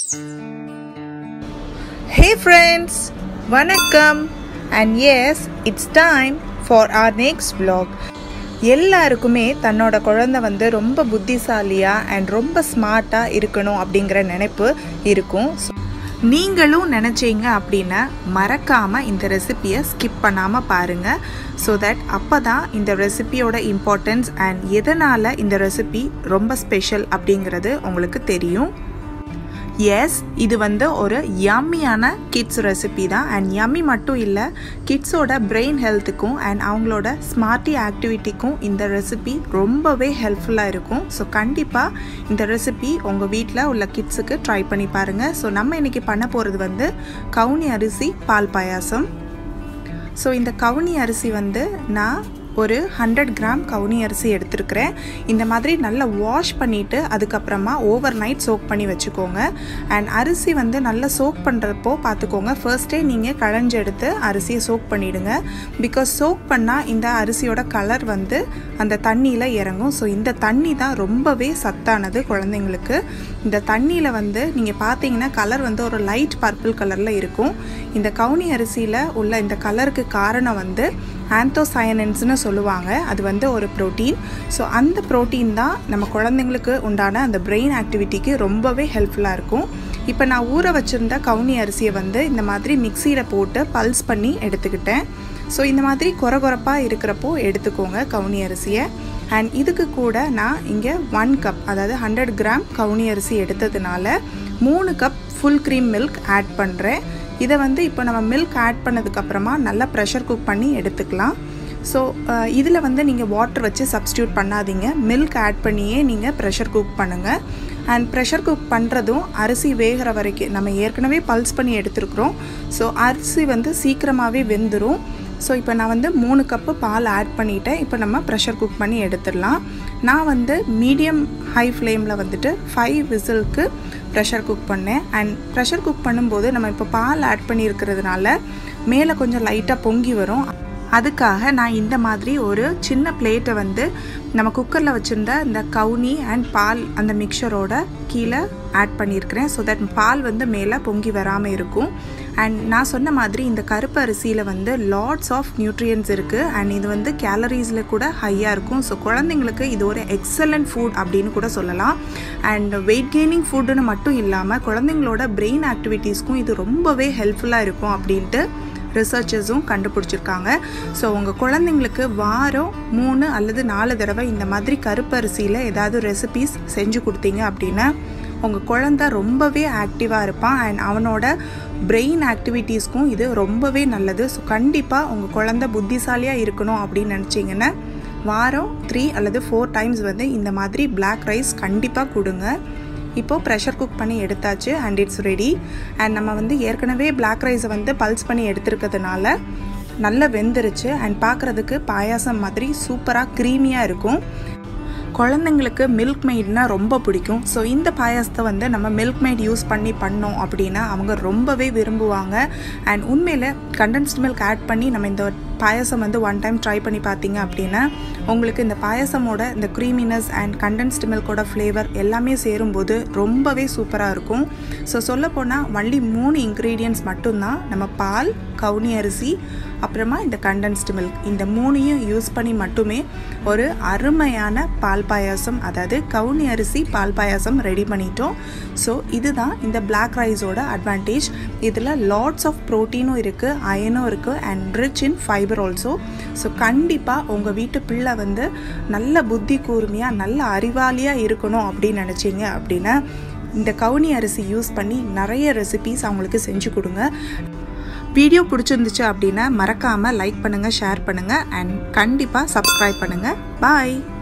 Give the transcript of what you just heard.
Hey friends, vanakkam, and yes, it's time for our next vlog. எல்லாருக்குமே தன்னோட குழந்தை வந்து ரொம்ப புத்திசாலியா and ரொம்ப ஸ்மார்ட்டா இருக்கணும் அப்படிங்கற நினைப்பு இருக்கும். நீங்களும் நினைச்சீங்க அப்படினா மறக்காம இந்த ரெசிபியை ஸ்கிப் பண்ணாம பாருங்க so that அப்பதான் இந்த ரெசிபியோட இம்பார்ட்டன்ஸ் and எதனால இந்த ரெசிபி ரொம்ப ஸ்பெஷல் அப்படிங்கிறது உங்களுக்கு தெரியும். Yes, இது வந்து ஒரு yummy-ஆன கிட்ஸ் ரெசிபி தான் and yummy மட்டும் இல்ல கிட்ஸோட பிரெயின் ஹெல்த்துக்கும் and அவங்களோட ஸ்மார்ட்டி ஆக்டிவிட்டிக்கும் இந்த ரெசிபி ரொம்பவே ஹெல்ப்ஃபுல்லா இருக்கும். ஸோ கண்டிப்பா இந்த ரெசிபி உங்க வீட்டில் உள்ள கிட்ஸுக்கு ட்ரை பண்ணி பாருங்க. ஸோ நம்ம இன்னைக்கு பண்ண போறது வந்து கவுனி அரிசி பால் பாயாசம். ஸோ இந்த கவுனி அரிசி வந்து நான் ஒரு 100 கிராம் கவுனி அரிசி எடுத்துருக்கிறேன். இந்த மாதிரி நல்லா வாஷ் பண்ணிவிட்டு அதுக்கப்புறமா ஓவர் நைட் சோக் பண்ணி வச்சுக்கோங்க. அண்ட் அரிசி வந்து நல்லா சோக் பண்ணுறப்போ பார்த்துக்கோங்க, ஃபர்ஸ்டே நீங்கள் களைஞ்சு எடுத்து அரிசியை சோக் பண்ணிவிடுங்க. பிகாஸ் சோக் பண்ணால் இந்த அரிசியோட கலர் வந்து அந்த தண்ணியில் இறங்கும். ஸோ இந்த தண்ணி தான் ரொம்பவே சத்தானது குழந்தைங்களுக்கு. இந்த தண்ணியில் வந்து நீங்கள் பார்த்தீங்கன்னா கலர் வந்து ஒரு லைட் பர்பிள் கலரில் இருக்கும். இந்த கவுனி அரிசியில் உள்ள இந்த கலருக்கு காரணம் வந்து ஆந்தோசயனின்ஸ்னு சொல்லுவாங்க. அது வந்து ஒரு ப்ரோட்டீன். ஸோ அந்த ப்ரோட்டீன் தான் நம்ம குழந்தைங்களுக்கு உண்டான அந்த பிரெயின் ஆக்டிவிட்டிக்கு ரொம்பவே ஹெல்ப்ஃபுல்லாக இருக்கும். இப்போ நான் ஊற வச்சுருந்த கவுனி அரிசியை வந்து இந்த மாதிரி மிக்சியில் போட்டு பல்ஸ் பண்ணி எடுத்துக்கிட்டேன். ஸோ இந்த மாதிரி கொரகொரப்பாக இருக்கிறப்போ எடுத்துக்கோங்க கவுனி அரிசியை. அண்ட் இதுக்கு கூட நான் இங்கே 1 கப், அதாவது 100 கிராம் கவுனி அரிசி எடுத்ததுனால 3 cup full cream milk add பண்ணுறேன். இதை வந்து இப்போ நம்ம மில்க் ஆட் பண்ணதுக்கப்புறமா நல்லா ப்ரெஷர் குக் பண்ணி எடுத்துக்கலாம். ஸோ இதில் வந்து நீங்கள் வாட்டர் வச்சு சப்ஸ்டியூட் பண்ணாதீங்க, மில்க் ஆட் பண்ணியே நீங்கள் ப்ரெஷர் குக் பண்ணுங்கள். அண்ட் ப்ரெஷர் குக் பண்ணுறதும் அரிசி வேகிற வரைக்கும் நம்ம ஏற்கனவே பல்ஸ் பண்ணி எடுத்துருக்குறோம். ஸோ அரிசி வந்து சீக்கிரமாகவே வெந்துடும். ஸோ இப்போ நான் வந்து 3 கப்பு பால் ஆட் பண்ணிவிட்டேன். இப்போ நம்ம ப்ரெஷர் குக் பண்ணி எடுத்துடலாம். நான் வந்து மீடியம் ஹை ஃப்ளேமில் வந்துட்டு 5 விசிலுக்கு ப்ரெஷர் குக் பண்ணேன். அண்ட் ப்ரெஷர் குக் பண்ணும்போது நம்ம இப்போ பால் ஆட் பண்ணியிருக்கிறதுனால மேலே கொஞ்சம் லைட்டாக பொங்கி வரும். அதுக்காக நான் இந்த மாதிரி ஒரு சின்ன பிளேட்டை வந்து நம்ம குக்கரில் வச்சுருந்த இந்த கவுனி அண்ட் பால் அந்த மிக்சரோட கீழே ஆட் பண்ணியிருக்கிறேன். ஸோ தட் பால் வந்து மேலே பொங்கி வராமல் இருக்கும். அண்ட் நான் சொன்ன மாதிரி இந்த கருப்பு அரிசியில் வந்து லாட்ஸ் ஆஃப் நியூட்ரியன்ஸ் இருக்குது. அண்ட் இது வந்து கேலரிஸில் கூட ஹையாக இருக்கும். ஸோ குழந்தைங்களுக்கு இது ஒரு எக்ஸலண்ட் ஃபுட் அப்படின்னு கூட சொல்லலாம். அண்ட் வெயிட் கெய்னிங் ஃபுட்டுன்னு மட்டும் இல்லாமல் குழந்தைங்களோட பிரெயின் ஆக்டிவிட்டீஸ்க்கும் இது ரொம்பவே ஹெல்ப்ஃபுல்லாக இருக்கும் அப்படின்ட்டு ரிசர்ச்சர்ஸும் கண்டுபிடிச்சிருக்காங்க. ஸோ உங்கள் குழந்தைங்களுக்கு வாரம் 3 அல்லது 4 தடவை இந்த மாதிரி கருப்பரிசியில் ஏதாவது ரெசிபீஸ் செஞ்சு கொடுத்தீங்க அப்படின்னா உங்கள் குழந்தை ரொம்பவே ஆக்டிவாக இருப்பான். அண்ட் அவனோட பிரெயின் ஆக்டிவிட்டீஸ்க்கும் இது ரொம்பவே நல்லது. ஸோ கண்டிப்பாக உங்கள் குழந்தை புத்திசாலியாக இருக்கணும் அப்படின்னு நினச்சிங்கன்னா வாரம் 3 அல்லது 4 டைம்ஸ் வந்து இந்த மாதிரி பிளாக் ரைஸ் கண்டிப்பாக கொடுங்க. இப்போது ப்ரெஷர் குக் பண்ணி எடுத்தாச்சு அண்ட் இட்ஸ் ரெடி. அண்ட் நம்ம வந்து ஏற்கனவே பிளாக் ரைஸை வந்து பல்ஸ் பண்ணி எடுத்துருக்கிறதுனால நல்லா வெந்துருச்சு. அண்ட் பார்க்குறதுக்கு பாயாசம் மாதிரி சூப்பராக க்ரீமியாக இருக்கும். குழந்தைங்களுக்கு மில்க் மெய்ட்னா ரொம்ப பிடிக்கும். ஸோ இந்த பாயாசத்தை வந்து நம்ம மில்க் மெய்ட் யூஸ் பண்ணி பண்ணோம் அப்படின்னா அவங்க ரொம்பவே விரும்புவாங்க. அண்ட் உண்மையில் கண்டென்ஸ்ட் மில்க் ஆட் பண்ணி நம்ம இந்த பாயாசம் வந்து 1 டைம் ட்ரை பண்ணி பார்த்தீங்க அப்படின்னா உங்களுக்கு இந்த பாயாசமோட இந்த க்ரீமினஸ் அண்ட் கண்டென்ஸ்ட் மில்கோட ஃப்ளேவர் எல்லாமே சேரும்போது ரொம்பவே சூப்பராக இருக்கும். ஸோ சொல்லப்போனால் ஒன்லி 3 இன்க்ரீடியன்ட்ஸ் மட்டும்தான், நம்ம பால், கவுனி அரிசி, அப்புறமா இந்த கண்டென்ஸ்டு மில்க், இந்த 3ஐயும் யூஸ் பண்ணி மட்டுமே ஒரு அருமையான பால் பாயாசம், அதாவது கவுனி அரிசி பால் பாயாசம் ரெடி பண்ணிட்டோம். ஸோ இதுதான் இந்த பிளாக் ரைஸோட அட்வான்டேஜ். இதில் லாட்ஸ் ஆஃப் ப்ரோட்டீனும் இருக்குது, அயனும் இருக்குது and rich in fibre also. So கண்டிப்பாக உங்கள் வீட்டு பிள்ளை வந்து நல்ல புத்தி கூர்மையாக நல்ல அறிவாளியாக இருக்கணும் அப்படின்னு நினச்சிங்க அப்படின்னா இந்த கவுனி அரிசி யூஸ் பண்ணி நிறைய ரெசிபீஸ் அவங்களுக்கு செஞ்சு கொடுங்க. வீடியோ பிடிச்சிருந்துச்சு அப்படின்னா மறக்காமல் லைக் பண்ணுங்கள், ஷேர் பண்ணுங்கள் அண்ட் கண்டிப்பாக சப்ஸ்கிரைப் பண்ணுங்கள். பாய்.